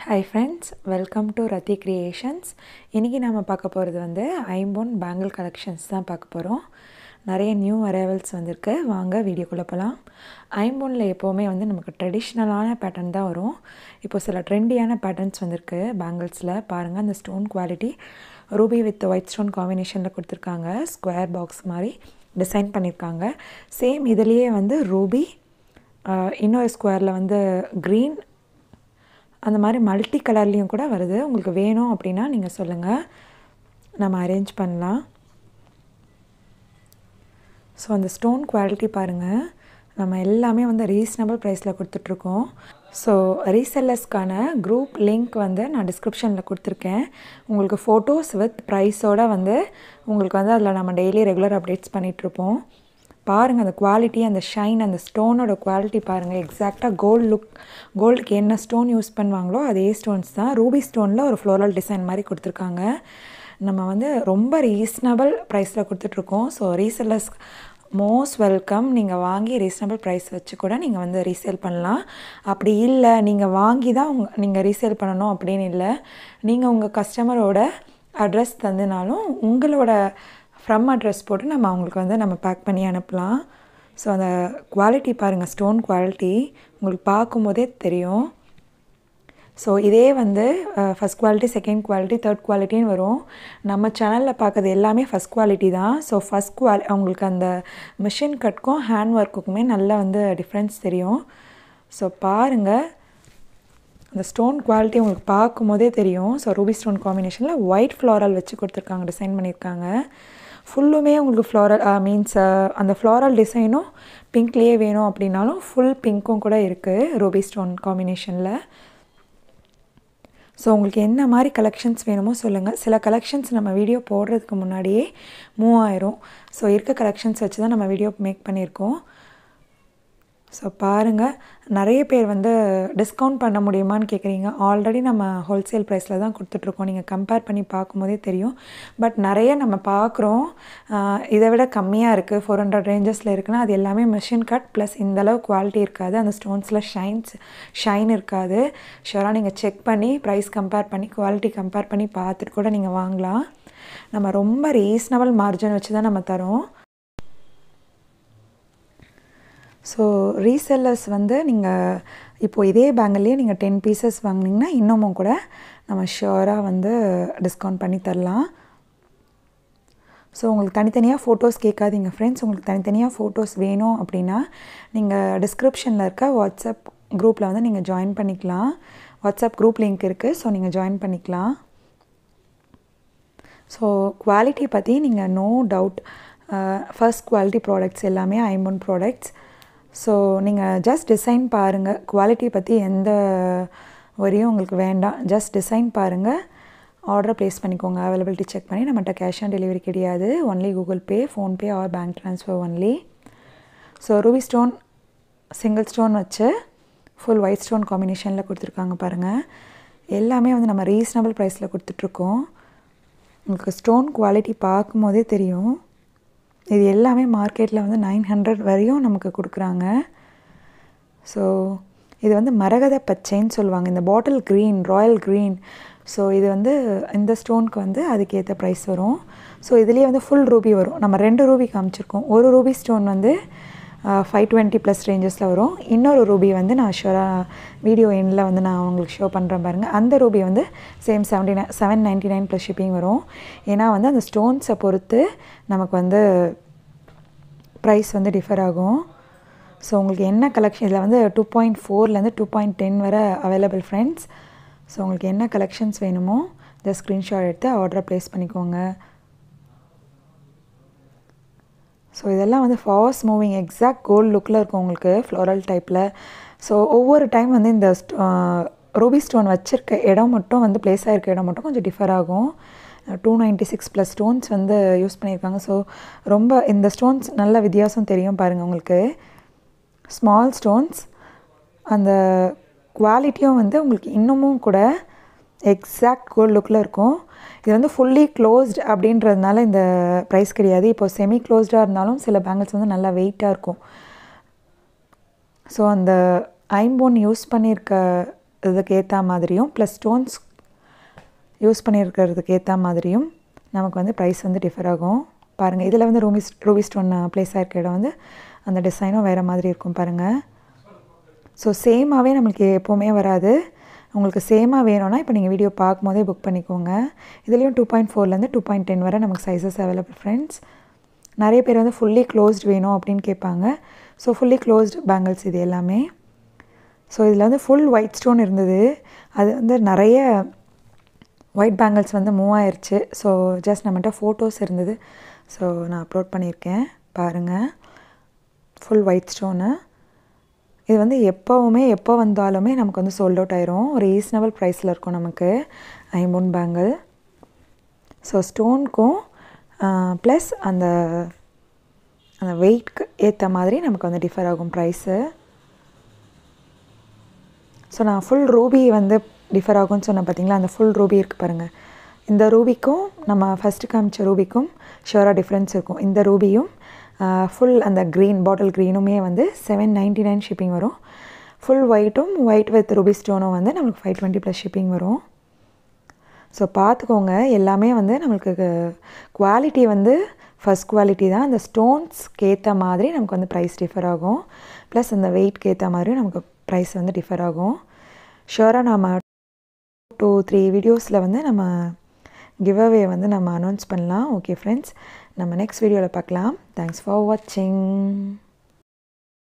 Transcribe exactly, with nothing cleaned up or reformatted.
Hi friends, welcome to Rathi Creations. இன்னைக்கு நாம பார்க்க போறது வந்து Impon bangle collections தான் பார்க்க போறோம். நிறைய நியூ அரைவல்ஸ் வந்திருக்கு. வாங்க வீடியோக்குள்ள போலாம். Imponல எப்பவுமே வந்து நமக்கு ட்ரெடிஷனலான பேட்டர்ன் தான் வரும். இப்போ சில ட்ரெண்டியான பேட்டர்ன்ஸ் வந்திருக்கு banglesல. பாருங்க அந்த stone quality ruby with white stone காம்பினேஷன்ல கொடுத்திருக்காங்க. ஸ்கொயர் பாக்ஸ் மாதிரி டிசைன் பண்ணிருக்காங்க. சேம் இதுலயே வந்து ரூபி இன்னொரு ஸ்கொயர்ல வந்து green அந்த மாதிரி மல்டி கலர்லயும் கூட வருது. உங்களுக்கு வேணும் அப்படினா நீங்க சொல்லுங்க. நாம அரேஞ்ச் பண்ணலாம். சோ அந்த ஸ்டோன் குவாலிட்டி பாருங்க. நம்ம எல்லாமே வந்து ரீசனபிள் பிரைஸ்ல கொடுத்துட்டு இருக்கோம். சோ ரீசெல்லர்ஸ்க்கான குரூப் லிங்க் வந்து நான் டிஸ்கிரிப்ஷன்ல கொடுத்திருக்கேன். உங்களுக்கு போட்டோஸ் வித் பிரைஸோட வந்து உங்களுக்கு வந்து அதுல நம்ம டெய்லி ரெகுலர் அப்டேட்ஸ் பண்ணிட்டு இருப்போம். பாருங்க அந்த குவாலிட்டி அந்த ஷைன் அந்த ஸ்டோனோட குவாலிட்டி பாருங்க எக்ஸாக்ட்டா கோல்ட் லுக் கோல்ட்க்கு என்ன ஸ்டோன் யூஸ் பண்ணுவாங்களோ அதே ஸ்டோன்ஸ் தான் ரூபி ஸ்டோன்ல ஒரு ஃப்ளோரல் டிசைன் மாதிரி கொடுத்திருக்காங்க. நம்ம வந்து ரொம்ப ரீசனபிள் பிரைஸ்ல கொடுத்துட்டு இருக்கோம். So resellers most welcome. நீங்க வாங்கி ரீசனபிள் பிரைஸ் வச்சு கூட நீங்க வந்து ரீசேல் பண்ணலாம். அப்படி இல்ல நீங்க வாங்கி தான் நீங்க ரீசேல் பண்ணனும் அப்படினு இல்ல. நீங்க உங்க கஸ்டமரோட அட்ரஸ் தந்தனாலும் உங்களோட from address போட்டு நம்ம அவங்களுக்கு வந்து நம்ம பேக் பண்ணி அனுப்பலாம். சோ அந்த குவாலிட்டி பாருங்க ஸ்டோன் குவாலிட்டி உங்களுக்கு பாக்கும்போதே தெரியும். சோ இதே வந்து first quality second quality third குவாலிட்டின்னு வரும். நம்ம சேனல்ல பார்க்கிறது எல்லாமே ஃபர்ஸ்ட் குவாலிட்டி தான். சோ ஃபர்ஸ்ட் குவாலிட்டி உங்களுக்கு அந்த மெஷின் கட்க்கும் ஹேண்ட் வர்க்குக்குமே நல்லா வந்து டிஃபரன்ஸ் தெரியும். சோ பாருங்க அந்த ஸ்டோன் குவாலிட்டி உங்களுக்கு பாக்கும்போதே தெரியும். சோ ரூபி ஸ்டோன் காம்பினேஷன்ல ஒயிட் ஃப்ளோரல் வச்சு கொடுத்திருக்காங்க டிசைன் பண்ணிருக்காங்க. ஃபுல்லுமே உங்களுக்கு ஃப்ளோரல் மீன்ஸ் அந்த ஃப்ளோரல் டிசைனும் பிங்க்லயே வேணும் அப்படினாலும் ஃபுல் பிங்க்கும் கூட இருக்கு ரூபி ஸ்டோன் காம்பினேஷன்ல. சோ உங்களுக்கு என்ன மாதிரி கலெக்ஷன்ஸ் வேணுமோ சொல்லுங்க. சில கலெக்ஷன்ஸ் நம்ம வீடியோ போடுறதுக்கு முன்னாடியே மூவ் ஆயிரும். சோ இருக்க கலெக்ஷன்ஸ் வச்சு தான் நம்ம வீடியோ மேக் பண்ணிருக்கோம். சோ பாருங்க நிறைய பேர் வந்து டிஸ்கவுண்ட் பண்ண முடியுமான்னு கேக்குறீங்க. ஆல்ரெடி நம்ம ஹோல்சேல் பிரைஸ்ல தான் கொடுத்துட்டு இருக்கோம். நீங்க கம்பேர் பண்ணி பாக்கும்போதே தெரியும். பட் நிறைய நம்ம பார்க்கறோம் இதை விட கம்மியா இருக்கு four hundred ரேஞ்சஸ்ல இருக்குனா அது எல்லாமே மெஷின் கட் ப்ளஸ் இந்த அளவு குவாலிட்டி இருக்காது. அந்த ஸ்டோன்ஸ்ல ஷைன்ஸ் ஷைன் இருக்காது. ஷூரா நீங்க செக் பண்ணி பிரைஸ் கம்பேர் பண்ணி குவாலிட்டி கம்பேர் பண்ணி பார்த்துட்டு கூட நீங்க வாங்கலாம். நம்ம ரொம்ப ரீசனபிள் மார்ஜின் வச்சு தான் நம்ம தரோம். சோ ரீசெல்லர்ஸ் வந்து நீங்க இப்போ இதே பேங்கிள்லயே நீங்க ten pieces வாங்குனீங்கன்னா இன்னமும் கூட நம்ம ஷூரா வந்து டிஸ்கவுண்ட் பண்ணி தரலாம். சோ உங்களுக்கு தனித்தனியா போட்டோஸ் கேட்காதீங்க फ्रेंड्स. உங்களுக்கு தனித்தனியா போட்டோஸ் வேணும் அப்படினா நீங்க டிஸ்கிரிப்ஷன்ல இருக்க வாட்ஸ்அப் குரூப்ல வந்து நீங்க ஜாயின் பண்ணிக்கலாம். வாட்ஸ்அப் குரூப் லிங்க் இருக்கு. சோ நீங்க ஜாயின் பண்ணிக்கலாம். சோ குவாலிட்டி பத்தி நீங்க no doubt first quality products எல்லாமே Impon ப்ராடக்ட்ஸ். சோ நீங்க ஜஸ்ட் டிசைன் பாருங்க. குவாலிட்டி பத்தி எந்த வரியும் உங்களுக்கு வேண்டாம். ஜஸ்ட் டிசைன் பாருங்க. ஆர்டர் பிளேஸ் பண்ணிக்கோங்க. அவைலபிலிட்டி செக் பண்ணி நம்மட்ட கேஷ் ஆன் டெலிவரி கிடையாது. only Google Pay, Phone Pay or bank transfer only. So ruby stone single stone வச்சு ஃபுல் ஒயிட் ஸ்டோன் காம்பினேஷன்ல கொடுத்திருக்காங்க பாருங்க. எல்லாமே வந்து நம்ம ரீசனபிள் பிரைஸ்ல கொடுத்துட்டு இருக்கோம். உங்களுக்கு ஸ்டோன் குவாலிட்டி பாக்கும்போதே தெரியும். இது எல்லாமே மார்க்கெட்ல வந்து nine hundred வரையும் நமக்கு கொடுக்கறாங்க. சோ இது வந்து மரகத பச்சைன்னு சொல்வாங்க. இந்த bottle green, royal green. So இது வந்து இந்த ஸ்டோனுக்கு வந்து அதுக்கு ஏத்த பிரைஸ் வரும். சோ இதுலயே வந்து ஃபுல் ரூபி வரும். நம்ம ரெண்டு ரூபி காமிச்சிருக்கோம். ஒரு ரூபி ஸ்டோன் வந்து five twenty plus ரேஞ்சஸ்ல வரும். இன்னொரு ரூபி வந்து நான் ஷூரா வீடியோ எண்ட்ல வந்து நான் உங்களுக்கு ஷோ பண்றேன் பாருங்க. அந்த ரூபி வந்து same seven ninety-nine plus shipping வரும். ஏனா வந்து அந்த ஸ்டோன்ஸை பொறுத்து நமக்கு வந்து பிரைஸ் வந்து டிஃபர் ஆகும். சோ உங்களுக்கு என்ன கலெக்ஷன் இதுல வந்து two point four ல இருந்து two point ten வரை அவேலபிள் फ्रेंड्स. சோ உங்களுக்கு என்ன கலெக்ஷன்ஸ் வேணுமோ ஜஸ்ட் ஸ்கிரீன்ஷாட் எடுத்து ஆர்டர் பிளேஸ் பண்ணிக்கோங்க. சோ இதெல்லாம் வந்து ஃபாஸ்ட் மூவிங் எக்ஸாக்ட் கோல்ட் லுக்ல இருக்கும் உங்களுக்கு ஃப்ளோரல் டைப்ல. சோ ஒவ்வொரு டைம் வந்து இந்த ரூபி ஸ்டோன் வச்சிருக்க இடம் மட்டும் வந்து பிளேஸ் ஆயிருக்க இடம் மட்டும் கொஞ்சம் டிஃபர் ஆகும். two ninety-six plus ஸ்டோன்ஸ் வந்து யூஸ் பண்ணிருக்காங்க. சோ ரொம்ப இந்த ஸ்டோன்ஸ் நல்ல வித்தியாசம் தெரியும் பாருங்க உங்களுக்கு. ஸ்மால் ஸ்டோன்ஸ் அந்த குவாலிட்டியும் வந்து உங்களுக்கு இன்னமும் கூட எக்ஸாக்ட் கோல்ட் லுக்ல இருக்கும். இது வந்து fully closed அப்படின்றதுனால இந்த பிரைஸ் கிடையாது. இப்போ செமி க்ளோஸ்டா இருந்தாலும் சில பேங்கிள்ஸ் வந்து நல்லா வெயிட்டா இருக்கும். சோ அந்த Impon யூஸ் பண்ணிருக்க இதுக்கு ஏற்ற மாதிரியும் ப்ளஸ் ஸ்டோன்ஸ் யூஸ் பண்ணியிருக்கிறதுக்கு ஏற்ற மாதிரியும் நமக்கு வந்து ப்ரைஸ் வந்து டிஃபர் ஆகும். பாருங்கள், இதில் வந்து ரூபி ரூபி ஸ்டோன் ப்ளேஸ் ஆகிருக்க இடம் வந்து அந்த டிசைனும் வேறு மாதிரி இருக்கும் பாருங்கள். ஸோ சேமாகவே நம்மளுக்கு எப்போவுமே வராது. உங்களுக்கு சேமாக வேணும்னா இப்போ நீங்கள் வீடியோ பார்க்கும்போதே புக் பண்ணிக்கோங்க. இதுலேயும் டூ பாயிண்ட் ஃபோர்லேருந்து டூ பாயிண்ட் டென் வரை நமக்கு சைஸஸ் அவைலபிள் ஃப்ரெண்ட்ஸ். நிறைய பேர் வந்து ஃபுல்லி க்ளோஸ்ட் வேணும் அப்படின்னு கேட்பாங்க. ஸோ ஃபுல்லி க்ளோஸ்ட் பேங்கிள்ஸ் இது எல்லாமே. ஸோ இதில் வந்து ஃபுல் ஒயிட் ஸ்டோன் இருந்தது. அது வந்து நிறைய ஒயிட் பேங்கிள்ஸ் வந்து மூவ் ஆயிடுச்சு. ஸோ ஜஸ்ட் நம்மகிட்ட ஃபோட்டோஸ் இருந்தது. ஸோ நான் அப்லோட் பண்ணியிருக்கேன் பாருங்கள். Full white stone. இது வந்து எப்போவுமே எப்போ வந்தாலுமே நமக்கு வந்து சோல்ட் அவுட் ஆயிரும். ஒரு ரீசனபிள் ப்ரைஸில் இருக்கும் நமக்கு ஐம்பொன் பேங்கிள். ஸோ ஸ்டோனுக்கும் ப்ளஸ் அந்த அந்த வெயிட்க்கு ஏற்ற மாதிரி நமக்கு வந்து டிஃபர் ஆகும் ப்ரைஸு. ஸோ நான் ஃபுல் ரூபி வந்து டிஃபர் ஆகும்னு சொன்னேன் பார்த்தீங்களா, அந்த ஃபுல் ரூபி இருக்குது பாருங்கள். இந்த ரூபிக்கும் நம்ம ஃபஸ்ட்டு காமிச்ச ரூபிக்கும் ஷுவராக டிஃப்ரென்ஸ் இருக்கும். இந்த ரூபியும் ஃபுல் அந்த க்ரீன் பாட்டில் க்ரீனுமே வந்து செவன் நைன்ட்டி நைன் ஷிப்பிங் வரும். ஃபுல் ஒயிட்டும் ஒயிட் வித் ரூபி ஸ்டோனும் வந்து நம்மளுக்கு ஃபைவ் டுவெண்ட்டி ப்ளஸ் ஷிப்பிங் வரும். ஸோ பார்த்துக்கோங்க, எல்லாமே வந்து நம்மளுக்கு குவாலிட்டி வந்து ஃபஸ்ட் குவாலிட்டி தான். அந்த ஸ்டோன்ஸ்க்கு ஏற்ற மாதிரி நமக்கு வந்து ப்ரைஸ் டிஃபர் ஆகும். ப்ளஸ் அந்த வெயிட்க்கு ஏற்ற மாதிரி நமக்கு ப்ரைஸ் வந்து டிஃபர் ஆகும். ஷுவராக நம்ம டூ த்ரீ வீடியோஸில் வந்து நம்ம கிவ்அவே வந்து நம்ம அனௌன்ஸ் பண்ணலாம். ஓகே ஃப்ரெண்ட்ஸ், நம்ம நெக்ஸ்ட் வீடியோவில் பார்க்கலாம். தேங்க்ஸ் ஃபார் வாட்சிங்.